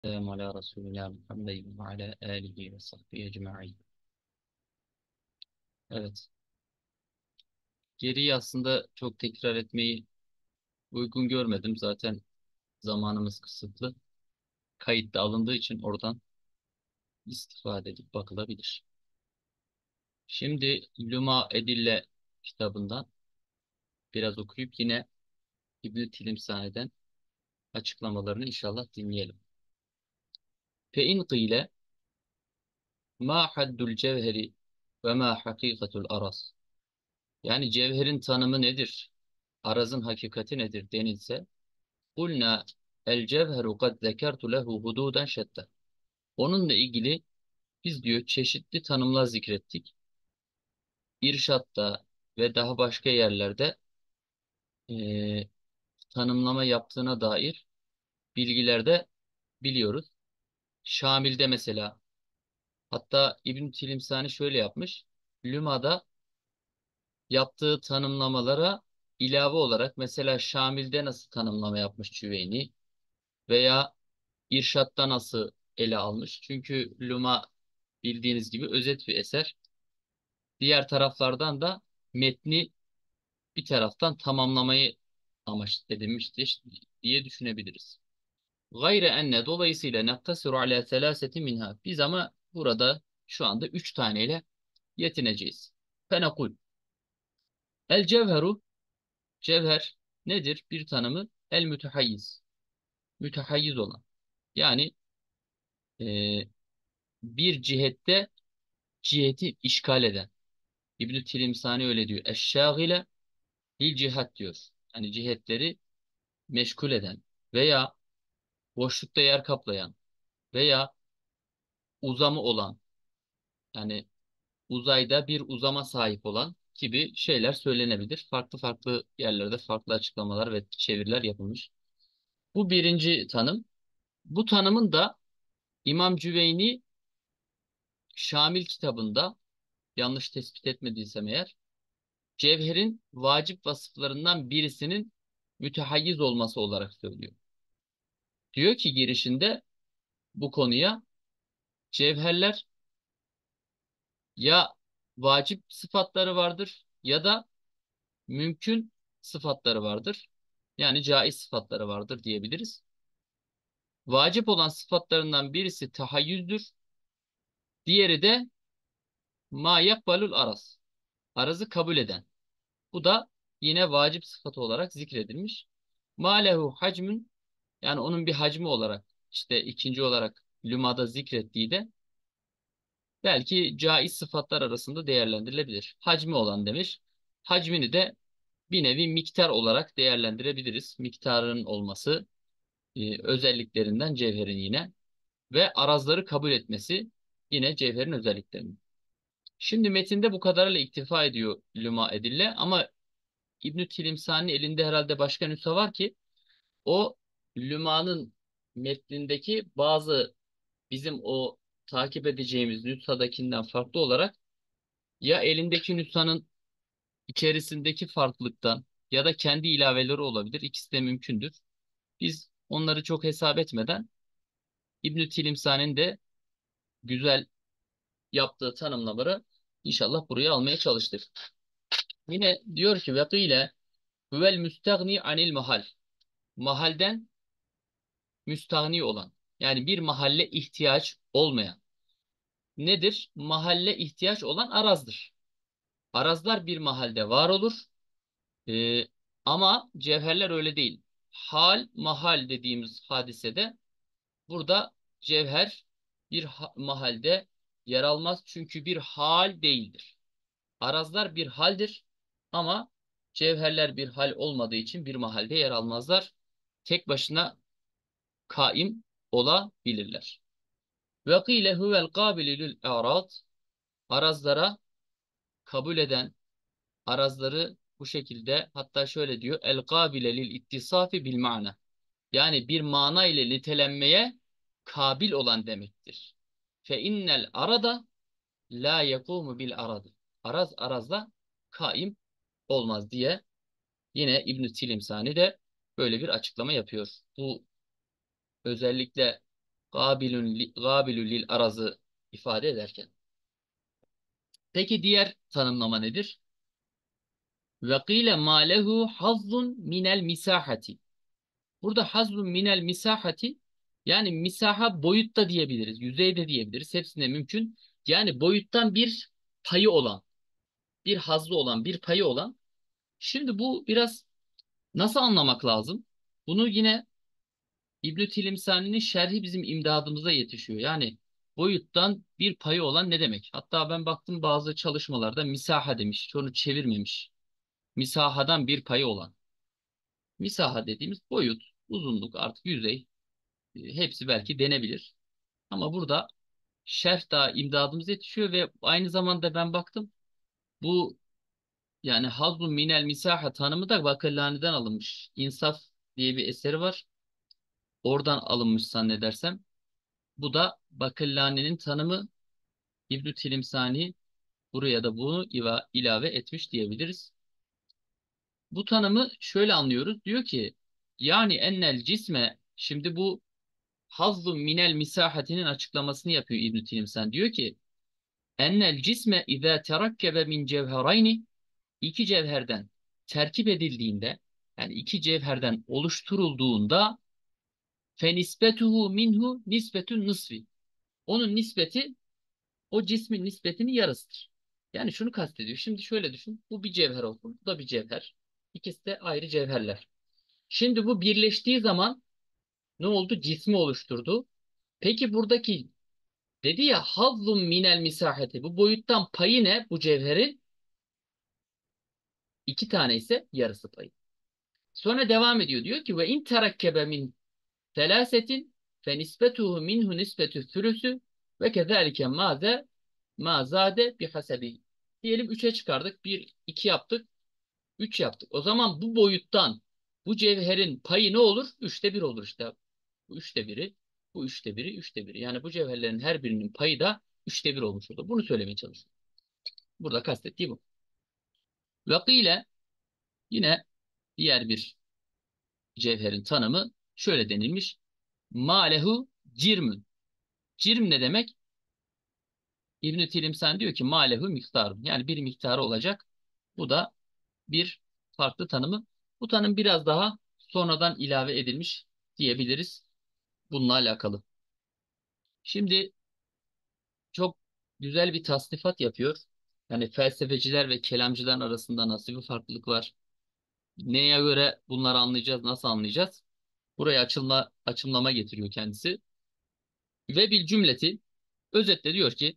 Selamun ala Resulina Muhammedin ve ala alihi ve sahbihi ecma'in. Evet. Geriyi aslında çok tekrar etmeyi uygun görmedim. Zaten zamanımız kısıtlı. Kayıt da alındığı için oradan istifade edip bakılabilir. Şimdi Luma Edille kitabından biraz okuyup yine İbn-i Tilimsani'den açıklamalarını inşallah dinleyelim. Fe in qile ma haddul cevheri ve ma hakikatul aras. Yani cevherin tanımı nedir? Arazın hakikati nedir denilse Kulna el cevheru kad zekertu lehu hududen şedde. Onunla ilgili biz diyor çeşitli tanımlar zikrettik. İrşatta ve daha başka yerlerde eee, tanımlama yaptığına dair bilgiler de biliyoruz. Şamil'de mesela hatta İbn Tilimsani şöyle yapmış. Lüma'da yaptığı tanımlamalara ilave olarak mesela Şamil'de nasıl tanımlama yapmış Cüveyni veya İrşad'da nasıl ele almış? Çünkü Luma bildiğiniz gibi özet bir eser. Diğer taraflardan da metni bir taraftan tamamlamayı amaç edinmiştir diye düşünebiliriz. Gayre enne dolayısıyla nektasiru ala selaseti minha. Biz ama burada şu anda üç taneyle yetineceğiz. Fenekul. El cevheru. Cevher nedir? Bir tanımı el mütehayyiz. Mütehayyiz olan. Yani e, bir cihette ciheti işgal eden. İbn-i Tilimsani öyle diyor. Eşşâgile lil cihat diyor. Yani cihetleri meşgul eden veya boşlukta yer kaplayan veya uzamı olan yani uzayda bir uzama sahip olan gibi şeyler söylenebilir. Farklı farklı yerlerde farklı açıklamalar ve çeviriler yapılmış. Bu birinci tanım. Bu tanımın da İmam Cüveyni Şamil kitabında yanlış tespit etmediysem eğer cevherin vacip vasıflarından birisinin mütehayyiz olması olarak söylüyor. Diyor ki girişinde bu konuya cevherler ya vacip sıfatları vardır ya da mümkün sıfatları vardır. Yani caiz sıfatları vardır diyebiliriz. Vacip olan sıfatlarından birisi tahayyüzdür. Diğeri de ma yakbalul araz. Arazı kabul eden. Bu da yine vacip sıfatı olarak zikredilmiş. Ma lehu hacmün yani onun bir hacmi olarak işte ikinci olarak lümada zikrettiği de belki caiz sıfatlar arasında değerlendirilebilir. Hacmi olan demiş. Hacmini de bir nevi miktar olarak değerlendirebiliriz. Miktarın olması özelliklerinden cevherin yine ve arazları kabul etmesi yine cevherin özelliklerinden. Şimdi metinde bu kadarıyla iktifa ediyor Lüma Edille ama İbn-i Tilimsani elinde herhalde başka nüsha var ki o Lüma'nın metnindeki bazı bizim o takip edeceğimiz nüshadakinden farklı olarak ya elindeki nüshanın içerisindeki farklılıktan ya da kendi ilaveleri olabilir. İkisi de mümkündür. Biz onları çok hesap etmeden İbn-i Tilimsani'nin de güzel yaptığı tanımlamaları inşallah buraya almaya çalıştık. Yine diyor ki vakile huvel müstagni anil mahal. Mahalden müstahni olan. Yani bir mahalle ihtiyaç olmayan. Nedir? Mahalle ihtiyaç olan arazdır. Arazlar bir mahalde var olur. Ee, ama cevherler öyle değil. Hal, mahal dediğimiz hadisede burada cevher bir mahalde yer almaz çünkü bir hal değildir. Arazlar bir haldir ama cevherler bir hal olmadığı için bir mahalde yer almazlar. Tek başına kaim olabilirler. Ve kîle huvel kâbilü lil a'rad. Arazlara kabul eden arazları bu şekilde hatta şöyle diyor el kabile lil ittisafi bil ma'na. Yani bir mana ile nitelenmeye kabil olan demektir. Fe innel arada la yekumu bil aradı. Araz arazla kaim olmaz diye yine İbn-i Tilimsani de böyle bir açıklama yapıyor. Bu özellikle Gabilun lil arazı ifade ederken. Peki diğer tanımlama nedir? Ve kîle mâ lehu hazzun minel misahati. Burada hazzun minel misahati yani misaha boyutta diyebiliriz. Yüzeyde diyebiliriz. Hepsine mümkün. Yani boyuttan bir payı olan, bir hazzı olan, bir payı olan. Şimdi bu biraz nasıl anlamak lazım? Bunu yine İbn-i Tilimsani'nin şerhi bizim imdadımıza yetişiyor. Yani boyuttan bir payı olan ne demek? Hatta ben baktım bazı çalışmalarda misaha demiş. Hiç onu çevirmemiş. Misahadan bir payı olan. Misaha dediğimiz boyut, uzunluk, artık yüzey hepsi belki denebilir. Ama burada şerh daha imdadımıza yetişiyor ve aynı zamanda ben baktım bu yani Hazbun minel misaha tanımı da Bakırlani'den alınmış. İnsaf diye bir eseri var. Oradan alınmış zannedersem. Bu da Bakırlani'nin tanımı. İbn-i Tilimsani buraya da bunu ilave etmiş diyebiliriz. Bu tanımı şöyle anlıyoruz. Diyor ki yani ennel cisme şimdi bu hazzun minel misahatinin açıklamasını yapıyor İbn-i Tilimsan. Diyor ki ennel cisme izâ terakkebe min cevherayni iki cevherden terkip edildiğinde yani iki cevherden oluşturulduğunda fe nisbetuhu minhu nisbetun nısfi. Onun nispeti o cismin nispetinin yarısıdır. Yani şunu kastediyor. Şimdi şöyle düşün. Bu bir cevher olsun. Bu da bir cevher. İkisi de ayrı cevherler. Şimdi bu birleştiği zaman ne oldu? Cismi oluşturdu. Peki buradaki dedi ya hazzun minel misahati. Bu boyuttan payı ne bu cevherin? İki tane ise yarısı payı. Sonra devam ediyor. Diyor ki ve in terakkebe min telasetin fe nisbetuhu minhu nisbetü sülüsü ve kezalike mazade bihasebi. Diyelim üçe çıkardık. Bir 2 yaptık. 3 yaptık. O zaman bu boyuttan bu cevherin payı ne olur? Üçte bir olur işte. Bu üçte biri, bu üçte biri, üçte biri. Yani bu cevherlerin her birinin payı da üçte bir olmuş olur. Bunu söylemeye çalışıyorum. Burada kastettiği bu. Vakile yine diğer bir cevherin tanımı şöyle denilmiş. Malehu cirmün. Cirm ne demek? İbn-i Tilimsan diyor ki malehu miktar. Yani bir miktarı olacak. Bu da bir farklı tanımı. Bu tanım biraz daha sonradan ilave edilmiş diyebiliriz bununla alakalı. Şimdi çok güzel bir tasnifat yapıyor. Yani felsefeciler ve kelamcılar arasında nasıl bir farklılık var? Neye göre bunları anlayacağız, nasıl anlayacağız? Buraya açımlama getiriyor kendisi. Ve bil cümleti özetle diyor ki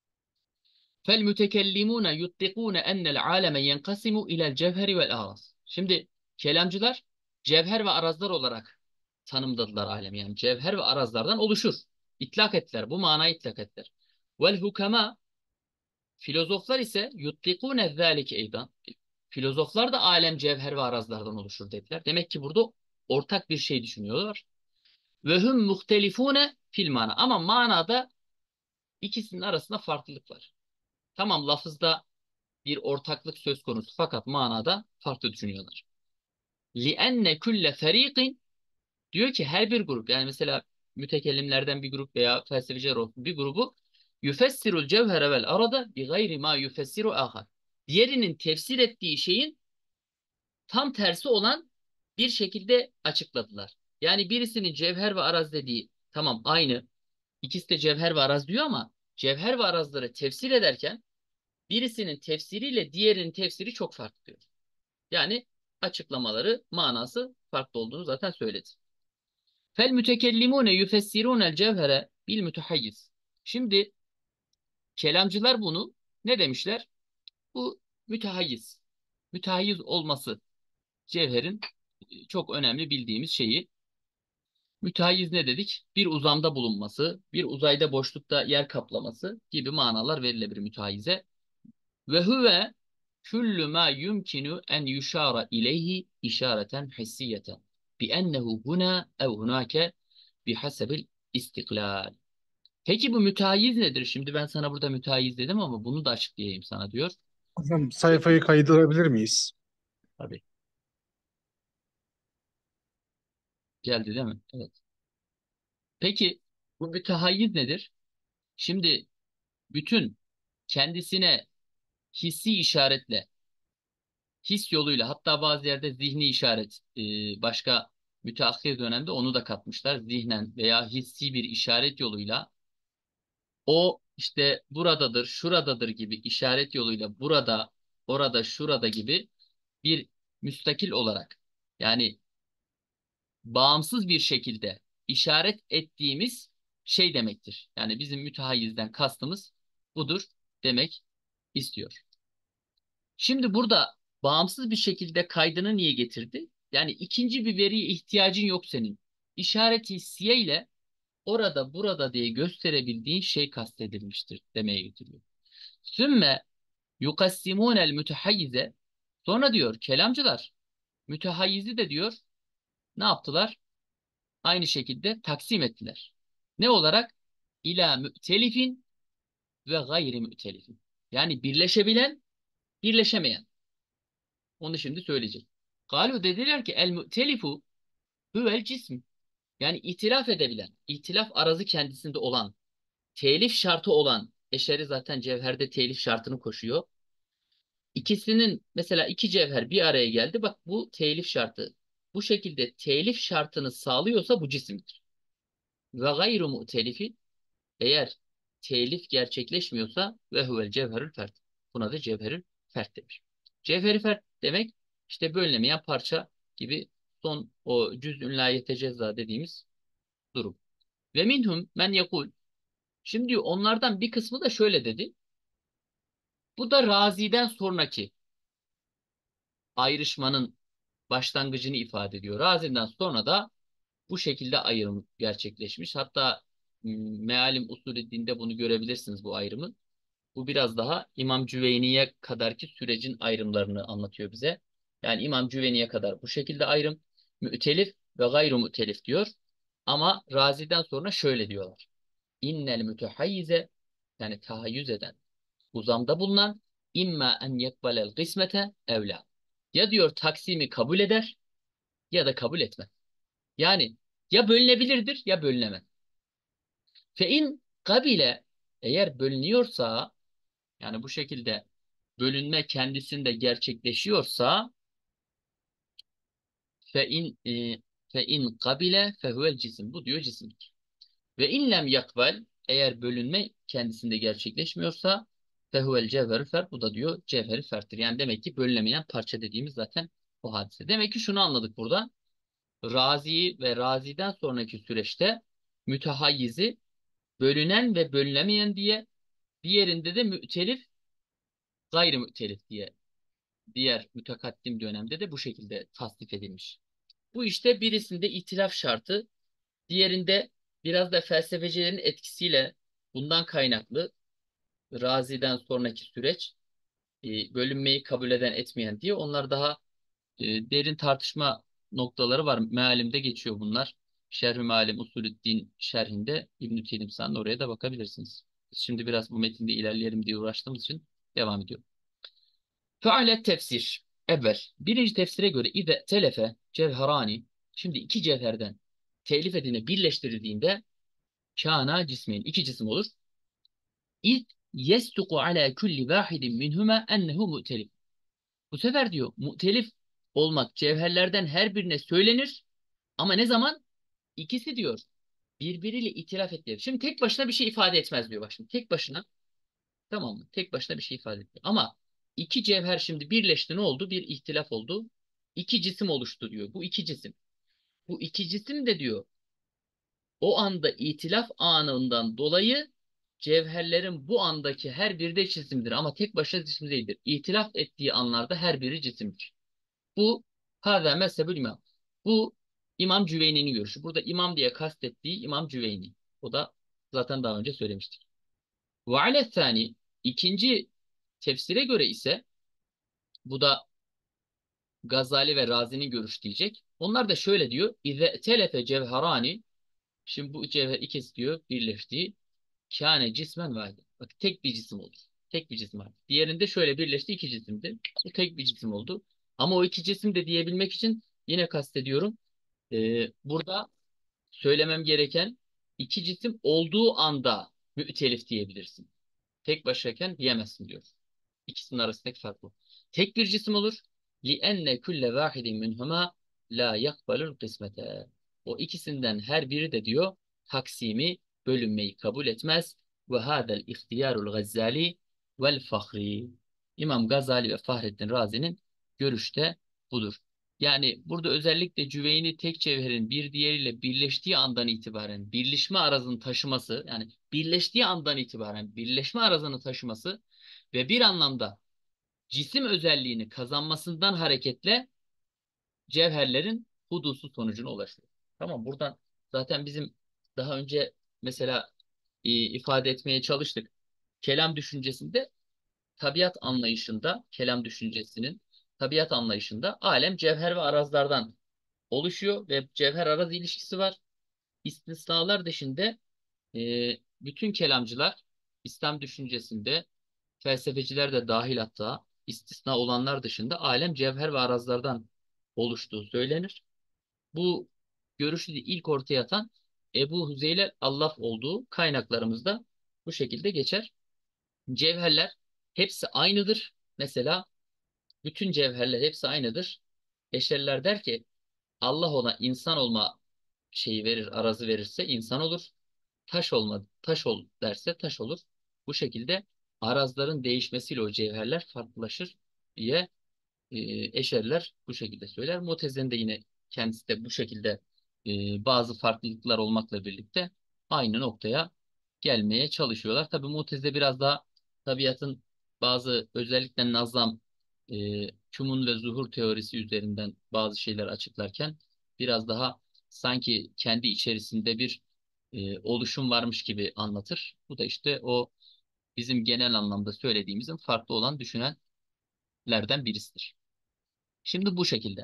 فَالْمُتَكَلِّمُونَ يُطِّقُونَ اَنَّ الْعَالَمَ يَنْقَسِمُ اِلَى الْجَوْهَرِ وَالْاَغَصِ. Şimdi kelamcılar cevher ve arazlar olarak tanımladılar alemi. Yani cevher ve arazlardan oluşur. İtlak ettiler. Bu manayı itlak ettiler. Vel hukema filozoflar ise yuttikune zâlike eydan. Filozoflar da alem cevher ve arazlardan oluşur dediler. Demek ki burada ortak bir şey düşünüyorlar. Ve hum muhtelifune fil mana. Ama manada ikisinin arasında farklılık var. Tamam lafızda bir ortaklık söz konusu fakat manada farklı düşünüyorlar. لِأَنَّ كُلَّ فَر۪يقٍ diyor ki her bir grup yani mesela mütekellimlerden bir grup veya felsefeciler olsun bir grubu yufessirul cevhere vel arada bi gayri ma yufessiru ahar. Diğerinin tefsir ettiği şeyin tam tersi olan bir şekilde açıkladılar. Yani birisinin cevher ve araz dediği tamam aynı. İkisi de cevher ve araz diyor ama cevher ve arazları tefsir ederken birisinin tefsiriyle diğerinin tefsiri çok farklı diyor. Yani açıklamaları, manası farklı olduğunu zaten söyledi. Fel mütekellimune yufessirunel cevhere bil mütehayyiz. Şimdi kelamcılar bunu ne demişler? Bu mütehayyiz. Mütehayyiz olması cevherin çok önemli bildiğimiz şeyi. Müteahhiz ne dedik? Bir uzamda bulunması, bir uzayda boşlukta yer kaplaması gibi manalar verilebilir müteahhize. Ve huve küllü ma yumkinu en yuşara ileyhi işareten hissiyeten. Bi ennehu huna ev hunake bihasebil istiklal. Peki bu müteahhiz nedir? Şimdi ben sana burada müteahhiz dedim ama bunu da açıklayayım sana diyor. Hocam Diyor sayfayı ki kaydırabilir miyiz? tabii geldi değil mi? Evet. Peki Bu mütehayiz nedir? Şimdi bütün kendisine hissi işaretle, his yoluyla, hatta bazı yerde zihni işaret, başka müteahhir dönemde onu da katmışlar. Zihnen veya hissi bir işaret yoluyla o işte buradadır, şuradadır gibi işaret yoluyla burada, orada, şurada gibi bir müstakil olarak, yani bağımsız bir şekilde işaret ettiğimiz şey demektir. Yani bizim mütehayyizden kastımız budur demek istiyor. Şimdi burada bağımsız bir şekilde kaydını niye getirdi? Yani ikinci bir veriye ihtiyacın yok senin. İşaret hissiye ile orada burada diye gösterebildiğin şey kastedilmiştir demeye getiriyor. Sümme yukassimunel mütehayyize, sonra diyor kelamcılar mütehayyizi de diyor ne yaptılar? Aynı şekilde taksim ettiler. Ne olarak? İlâ mü'telifin ve gayri mü'telifin. Yani birleşebilen, birleşemeyen. Onu şimdi söyleyecek. Galu dediler ki el mü'telifu huvel cism. Yani itilaf edebilen, itilaf arazı kendisinde olan, telif şartı olan, eşeri zaten cevherde telif şartını koşuyor. İkisinin mesela iki cevher bir araya geldi. Bak bu telif şartı. Bu şekilde telif şartını sağlıyorsa bu cisimdir. Ve gayru mu'telifi, eğer telif gerçekleşmiyorsa ve huvel cevherül fert. Buna da cevherül fert demiş. Cevheri fert demek işte bölünemeyen parça gibi, son o cüz'ün la yetecezza dediğimiz durum. Ve minhum men yekul. Şimdi diyor onlardan bir kısmı da şöyle dedi. Bu da Razi'den sonraki ayrışmanın başlangıcını ifade ediyor. Razi'den sonra da bu şekilde ayrım gerçekleşmiş. Hatta Mealim Usulü Din'de bunu görebilirsiniz, bu ayrımı. Bu biraz daha İmam Cüveyni'ye kadarki sürecin ayrımlarını anlatıyor bize. Yani İmam Cüveyni'ye kadar bu şekilde ayrım. Mü'telif ve gayru mü'telif diyor. Ama Razi'den sonra şöyle diyorlar. İnnel mütehayyize, yani tahayyüz eden, uzamda bulunan, imma en yekbalel kısmete evla. Ya diyor taksimi kabul eder ya da kabul etmez. Yani ya bölünebilirdir ya bölünemez. Fe in kabile, eğer bölünüyorsa, yani bu şekilde bölünme kendisinde gerçekleşiyorsa, fe in kabile fehuvel cisim, bu diyor cisimdir. Ve in lem yakbel, eğer bölünme kendisinde gerçekleşmiyorsa fehuvel cevheri fer, bu da diyor cevheri ferttir. Yani demek ki bölünemeyen parça dediğimiz zaten o hadise. Demek ki şunu anladık burada. Razi ve Razi'den sonraki süreçte mütehayyizi bölünen ve bölünemeyen diye, diğerinde de mü'telif, gayri mü'telif diye, diğer mütekaddim dönemde de bu şekilde tasnif edilmiş. Bu işte birisinde itilaf şartı, diğerinde biraz da felsefecilerin etkisiyle bundan kaynaklı Razi'den sonraki süreç, bölünmeyi kabul eden etmeyen diye, onlar daha derin tartışma noktaları var. Mealimde geçiyor bunlar. Şerh-i Mealim Usulüddin şerhinde İbn-i Tilimsan'ın, oraya da bakabilirsiniz. Şimdi biraz bu metinde ilerleyelim diye uğraştığımız için devam ediyorum. Fealet tefsir. Evvel. Birinci tefsire göre İde telefe cevherani. Şimdi iki cevherden telif edine birleştirildiğinde kâna cismeyn, iki cisim olur. İz yestuku ala kulli vahidin minhuma ennehu mu'telif. Bu sefer diyor mu'telif olmak cevherlerden her birine söylenir. Ama ne zaman? İkisi diyor birbiriyle itilaf ettiler. Şimdi tek başına bir şey ifade etmez diyor bak şimdi. Tek başına, tamam mı? Tek başına bir şey ifade etmiyor. Ama iki cevher şimdi birleşti, ne oldu? Bir ihtilaf oldu. İki cisim oluştu diyor. Bu iki cisim. Bu iki cisim de diyor o anda itilaf anından dolayı cevherlerin bu andaki her biri de cisimdir. Ama tek başına cisim değildir. İtilaf ettiği anlarda her biri cisimdir. Bu hâzâ mezhebül imam. Bu İmam Cüveyni'nin görüşü. Burada imam diye kastettiği İmam Cüveyni. O da zaten daha önce söylemiştik. Ve alethâni, ikinci tefsire göre ise, bu da Gazali ve Razi'nin görüş diyecek. Onlar da şöyle diyor. İze telefe cevherani. Şimdi bu cevher ikisi diyor birleştiği. Kâne cismen vâhide. Bak tek bir cisim olur. Tek bir cisim var. Diğerinde şöyle birleşti, iki cisimdi. Bu tek bir cisim oldu. Ama o iki cisim de diyebilmek için yine kastediyorum. Burada söylemem gereken İki cisim olduğu anda mü'telif diyebilirsin. Tek başayken diyemezsin diyor. İkisinin arasındaki fark bu. Tek bir cisim olur. لِأَنَّ كُلَّ وَاحِدٍ مِنْهُمَا لَا يَقْبَلُ الْقِسْمَةَ. O ikisinden her biri de diyor taksimi, bölünmeyi kabul etmez. وَهَذَا الْاِخْتِيَارُ الْغَزَّالِ وَالْفَخْرِ. İmam Gazali ve Fahrettin Razi'nin görüşte budur. Yani burada özellikle Cüveyni tek cevherin bir diğeriyle birleştiği andan itibaren birleşme arazını taşıması, yani birleştiği andan itibaren birleşme arazını taşıması ve bir anlamda cisim özelliğini kazanmasından hareketle cevherlerin hudusu sonucuna ulaşıyor. Tamam, buradan zaten bizim daha önce mesela ifade etmeye çalıştık. Kelam düşüncesinde tabiat anlayışında, kelam düşüncesinin tabiat anlayışında alem cevher ve arazlardan oluşuyor ve cevher-araz ilişkisi var. İstisnalar dışında bütün kelamcılar İslam düşüncesinde, felsefeciler de dahil hatta istisna olanlar dışında alem cevher ve arazlardan oluştuğu söylenir. Bu görüşü de ilk ortaya atan Ebu Hüzeyle Allaf olduğu kaynaklarımızda bu şekilde geçer. Cevherler hepsi aynıdır. Mesela bütün cevherler hepsi aynıdır. Eşariler der ki Allah ona insan olma şeyi verir, arazı verirse insan olur. Taş olma, taş ol derse taş olur. Bu şekilde arazların değişmesiyle o cevherler farklılaşır diye Eşariler bu şekilde söyler. Mutezile'nin de yine kendisi de bu şekilde bazı farklılıklar olmakla birlikte aynı noktaya gelmeye çalışıyorlar. Tabii Mutezile biraz daha tabiatın bazı özellikle nazam, kümun ve zuhur teorisi üzerinden bazı şeyler açıklarken biraz daha sanki kendi içerisinde bir oluşum varmış gibi anlatır. Bu da işte o bizim genel anlamda söylediğimizin farklı olan düşünenlerden birisidir. Şimdi bu şekilde.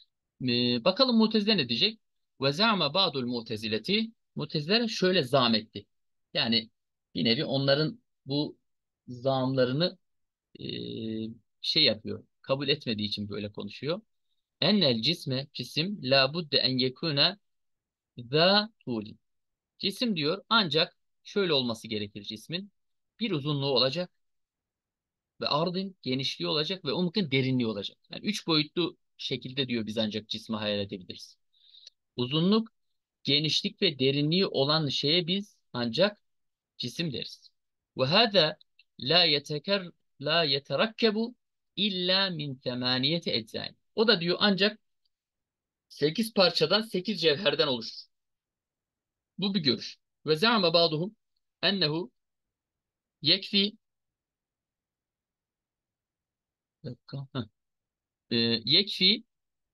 Bakalım Mu'tezile ne diyecek? Ve za'me ba'dul mu'tezileti. Mu'teziler şöyle zam etti. Yani bir nevi onların bu zaamlarını e, şey yapıyor. Kabul etmediği için böyle konuşuyor. Ennel cisme cisim la budde en yekune za tuli. Cisim diyor ancak şöyle olması gerekir cismin. Bir uzunluğu olacak ve ardın genişliği olacak ve umkun derinliği olacak. Yani üç boyutlu şekilde diyor biz ancak cismi hayal edebiliriz. Uzunluk, genişlik ve derinliği olan şeye biz ancak cisim deriz. Ve hâzâ la yeteker la yeterakkebu illa min temaniyeti eczain. O da diyor ancak 8 parçadan 8 cevherden oluşur. Bu bir görüş. Ve zâme ba'duhum ennehu yekfi yekfi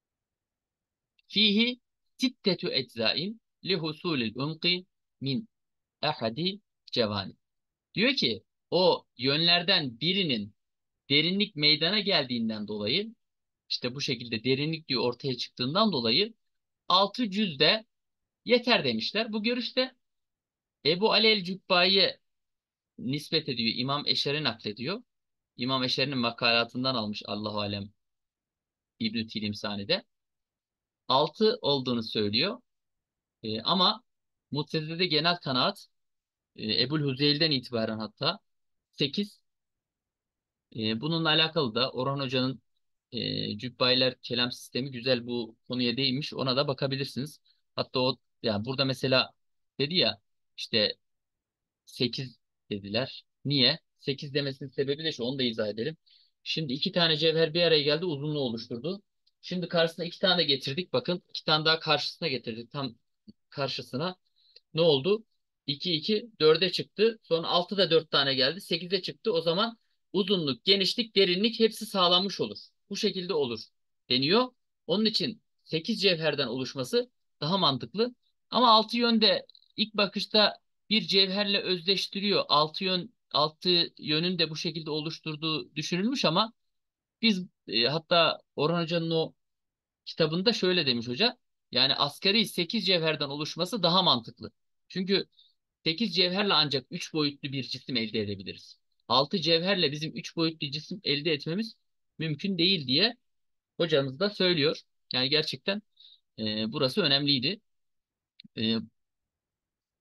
fihi sittetu eczain li husulil umqi min ahadi cevani. Diyor ki o yönlerden birinin derinlik meydana geldiğinden dolayı işte bu şekilde derinlik diyor ortaya çıktığından dolayı 6 cüzde yeter demişler. Bu görüşte Ebu Ali el-Cübbai'ye nispet ediyor. İmam Eşer'i naklediyor. İmam Eşer'in makalatından almış Allahu alem İbn-i Tilimsani'de. 6 olduğunu söylüyor. Ama Mutezile'de genel kanaat Ebu'l Hüzeyl'den itibaren hatta 8. Bununla alakalı da Orhan Hoca'nın Cübbailer kelam sistemi güzel bu konuya değinmiş. Ona da bakabilirsiniz. Hatta o yani burada mesela dedi ya işte 8 dediler. Niye? 8 demesinin sebebi de şu, onu da izah edelim. Şimdi iki tane cevher bir araya geldi, uzunluğu oluşturdu. Şimdi karşısına iki tane de getirdik. Bakın iki tane daha karşısına getirdik. Tam karşısına. Ne oldu? 2 2 4'e çıktı. Sonra 6 da 4 tane geldi. 8'e çıktı. O zaman uzunluk, genişlik, derinlik hepsi sağlanmış olur. Bu şekilde olur deniyor. Onun için 8 cevherden oluşması daha mantıklı. Ama 6 yönde ilk bakışta bir cevherle özdeştiriyor. 6 yönün de bu şekilde oluşturduğu düşünülmüş ama biz hatta Orhan Hoca'nın o kitabında şöyle demiş hoca. Yani asgari 8 cevherden oluşması daha mantıklı. Çünkü 8 cevherle ancak 3 boyutlu bir cisim elde edebiliriz. 6 cevherle bizim 3 boyutlu cisim elde etmemiz mümkün değil diye hocamız da söylüyor. Yani gerçekten burası önemliydi. E,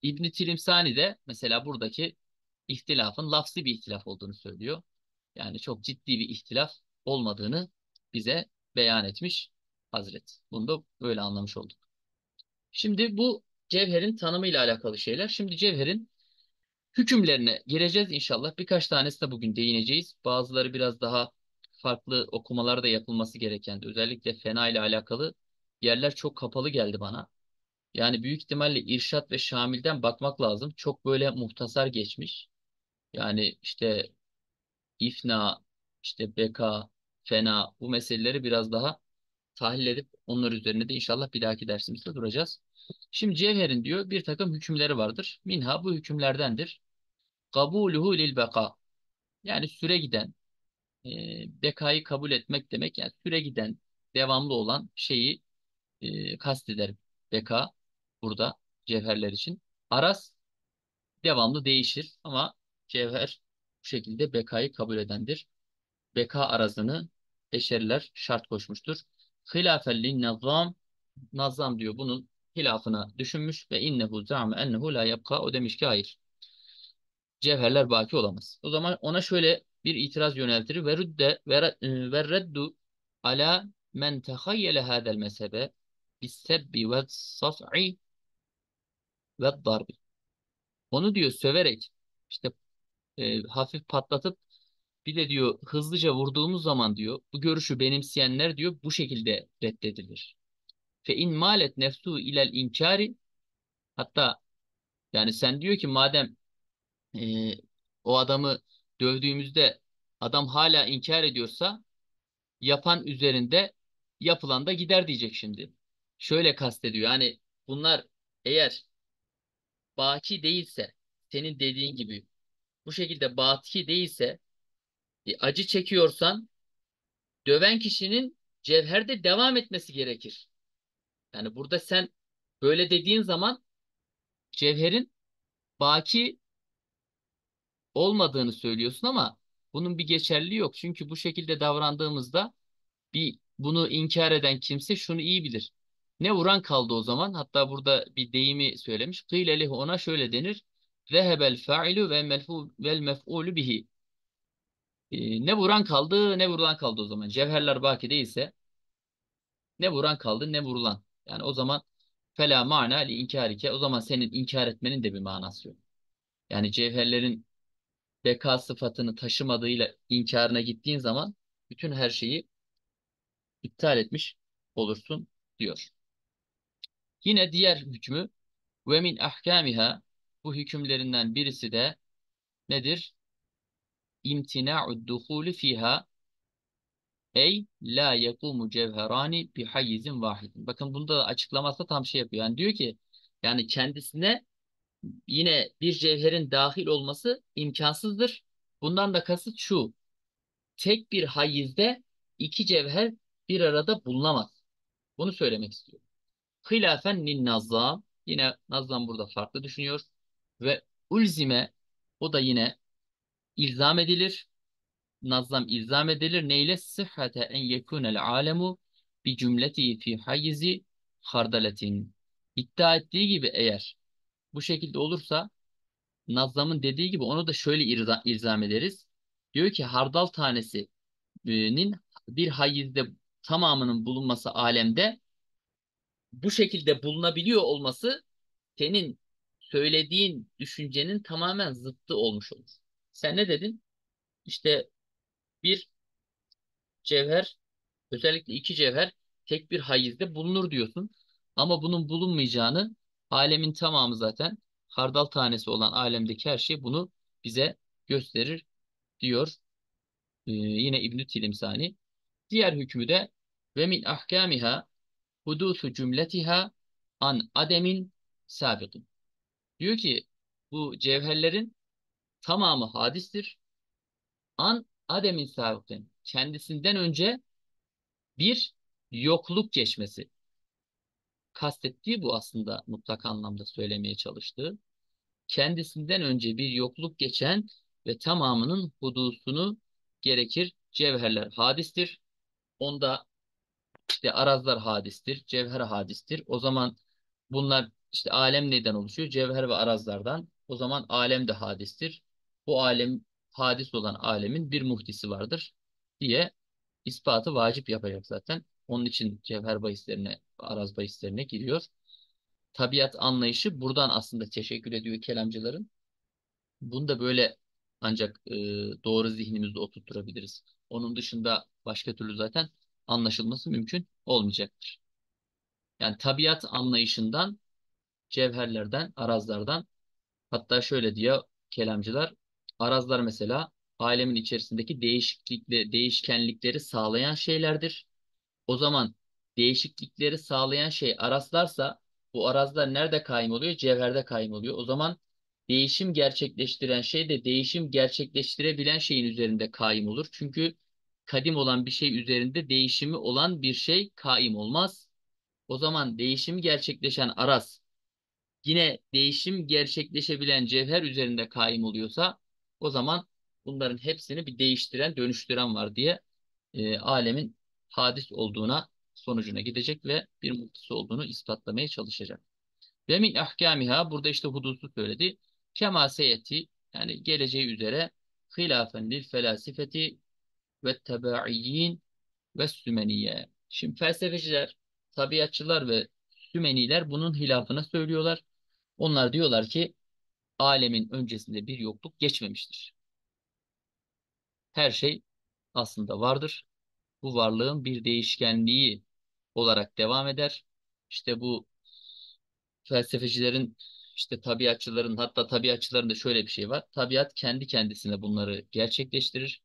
İbn-i Tilimsani de mesela buradaki ihtilafın lafzi bir ihtilaf olduğunu söylüyor. Yani çok ciddi bir ihtilaf olmadığını bize beyan etmiş Hazret. Bunu da böyle anlamış olduk. Şimdi bu cevherin tanımıyla alakalı şeyler. Şimdi cevherin hükümlerine gireceğiz inşallah. Birkaç tanesi de bugün değineceğiz. Bazıları biraz daha farklı okumalar da yapılması gereken, özellikle fena ile alakalı yerler çok kapalı geldi bana. Yani büyük ihtimalle İrşad ve Şamil'den bakmak lazım. Çok böyle muhtasar geçmiş. Yani işte ifna, işte beka, fena bu meseleleri biraz daha tahlil edip onlar üzerine de inşallah bir dahaki dersimizde duracağız. Şimdi Cevher'in diyor bir takım hükümleri vardır. Minha bu hükümlerdendir. Kabuluhu lil beka. Yani süre giden, bekayı kabul etmek demek yani süre giden, devamlı olan şeyi kasteder beka burada cevherler için. Aras devamlı değişir ama cevher bu şekilde bekayı kabul edendir. Beka arazını eşeriler şart koşmuştur. Hilafellin nazam, nazam diyor bunun hilafına düşünmüş ve innehu zâme ennehu la yabka, o demiş ki hayır. Cevherler baki olamaz. O zaman ona şöyle bir itiraz yöneltir. Ve reddu ala men tehayyele hadel mezhebe bissebbi ve saf'i ve darbi. Onu diyor söverek işte hafif patlatıp bir de diyor hızlıca vurduğumuz zaman diyor bu görüşü benimseyenler diyor bu şekilde reddedilir. Fe in malet nefsu ilel inkari, hatta yani sen diyor ki madem e, o adamı dövdüğümüzde adam hala inkar ediyorsa yapan üzerinde yapılan da gider diyecek şimdi. Şöyle kastediyor yani bunlar eğer baki değilse, senin dediğin gibi bu şekilde baki değilse, acı çekiyorsan döven kişinin cevherde devam etmesi gerekir. Yani burada sen böyle dediğin zaman cevherin baki olmadığını söylüyorsun ama bunun bir geçerliliği yok. Çünkü bu şekilde davrandığımızda bir bunu inkar eden kimse şunu iyi bilir. Ne vuran kaldı o zaman? Hatta burada bir deyimi söylemiş. Kıyle lehu, ona şöyle denir. Zehebel fa'ilu vel mef'ulu bihi. Ne vuran kaldı, ne vurulan kaldı o zaman. Cevherler baki değilse ne vuran kaldı, ne vurulan. Yani o zaman fela mana li inkarike. O zaman senin inkar etmenin de bir manası yok. Yani cevherlerin beka sıfatını taşımadığıyla inkarına gittiğin zaman bütün her şeyi iptal etmiş olursun diyor. Yine diğer hükmü ve min ahkamiha, bu hükümlerinden birisi de nedir? İmtina'ud duhuli fiha, ey la yekumu cevherani bi hayyizin vahidin. Bakın bunda da açıklaması tam şey yapıyor. Yani diyor ki yani kendisine yine bir cevherin dahil olması imkansızdır. Bundan da kasıt şu: tek bir hayizde iki cevher bir arada bulunamaz. Bunu söylemek istiyor. Hilafen lin nazzam. Yine Nazzam burada farklı düşünüyor. Ve ulzime, o da yine ilzam edilir. Nazzam ilzam edilir. Neyle? Sıhhate en yekunel alemu bi cümleti fi hayyizi hardaletin. İddia ettiği gibi eğer bu şekilde olursa Nazzam'ın dediği gibi onu da şöyle ilzam ederiz. Diyor ki hardal tanesinin bir hayizde tamamının bulunması alemde bu şekilde bulunabiliyor olması senin söylediğin düşüncenin tamamen zıttı olmuş olur. Sen ne dedin? İşte bir cevher, özellikle iki cevher tek bir hayizde bulunur diyorsun. Ama bunun bulunmayacağını, alemin tamamı zaten hardal tanesi olan alemdeki her şey bunu bize gösterir diyor. Yine İbn-i Tilimsani. Diğer hükmü de ve min ahkamiha hudusu cümletiha an ademin sabiqin. Diyor ki bu cevherlerin tamamı hadistir. An ademin sabiqin. Kendisinden önce bir yokluk geçmesi. Kastettiği bu aslında mutlak anlamda söylemeye çalıştığı. Kendisinden önce bir yokluk geçen ve tamamının hudusunu gerekir. Cevherler hadistir. Onda işte arazlar hadistir, cevher hadistir. O zaman bunlar işte alem neyden oluşuyor? Cevher ve arazlardan. O zaman alem de hadistir. Bu alem hadis olan alemin bir muhdisi vardır diye ispatı vacip yapacak zaten. Onun için cevher bahislerine, araz bahislerine giriyor. Tabiat anlayışı buradan aslında teşekkür ediyor kelamcıların. Bunu da böyle ancak doğru zihnimizde oturtturabiliriz. Onun dışında başka türlü zaten anlaşılması mümkün olmayacaktır. Yani tabiat anlayışından, cevherlerden, arazlardan, hatta şöyle diyor kelamcılar, arazlar mesela alemin içerisindeki değişkenlikleri sağlayan şeylerdir. O zaman değişiklikleri sağlayan şey arazlarsa bu arazlar nerede kaim oluyor? Cevherde kaim oluyor. O zaman değişim gerçekleştiren şey de değişim gerçekleştirebilen şeyin üzerinde kaim olur. Çünkü kadim olan bir şey üzerinde değişimi olan bir şey kaim olmaz. O zaman değişimi gerçekleşen araz yine değişim gerçekleşebilen cevher üzerinde kaim oluyorsa o zaman bunların hepsini bir değiştiren, dönüştüren var diye alemin hadis olduğuna sonucuna gidecek ve bir muhtisi olduğunu ispatlamaya çalışacak. Ve min ahkamiha burada işte hudusu söyledi. Kema seyeti yani geleceği üzere hilafen lil felasifeti ve tebaiyyin ve sümeniye. Şimdi felsefeciler, tabiatçılar ve sümeniler bunun hilafına söylüyorlar. Onlar diyorlar ki alemin öncesinde bir yokluk geçmemiştir. Her şey aslında vardır. Bu varlığın bir değişkenliği olarak devam eder. İşte bu felsefecilerin işte tabiatçıların hatta tabiatçıların da şöyle bir şey var. Tabiat kendi kendisine bunları gerçekleştirir.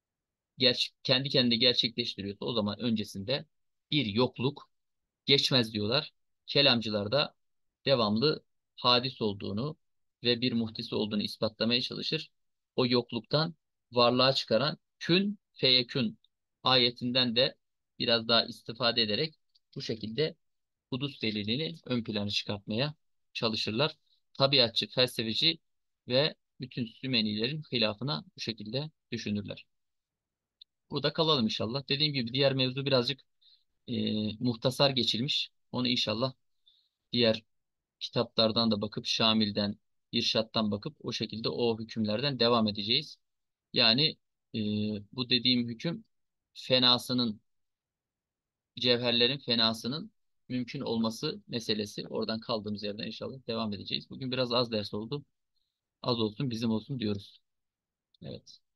Kendi kendine gerçekleştiriyorsa o zaman öncesinde bir yokluk geçmez diyorlar. Kelamcılar da devamlı hadis olduğunu ve bir muhtisi olduğunu ispatlamaya çalışır. O yokluktan varlığa çıkaran kün feyekün ayetinden de biraz daha istifade ederek bu şekilde hudus delilini ön plana çıkartmaya çalışırlar. Tabiatçı, felsefeci ve bütün Sümenilerin hilafına bu şekilde düşünürler. Burada kalalım inşallah. Dediğim gibi diğer mevzu birazcık muhtasar geçilmiş. Onu inşallah diğer kitaplardan da bakıp Şamil'den, İrşad'dan bakıp o şekilde o hükümlerden devam edeceğiz. Yani e, bu dediğim hüküm fenasının, cevherlerin fenasının mümkün olması meselesi. Oradan kaldığımız yerden inşallah devam edeceğiz. Bugün biraz az ders oldu. Az olsun bizim olsun diyoruz. Evet.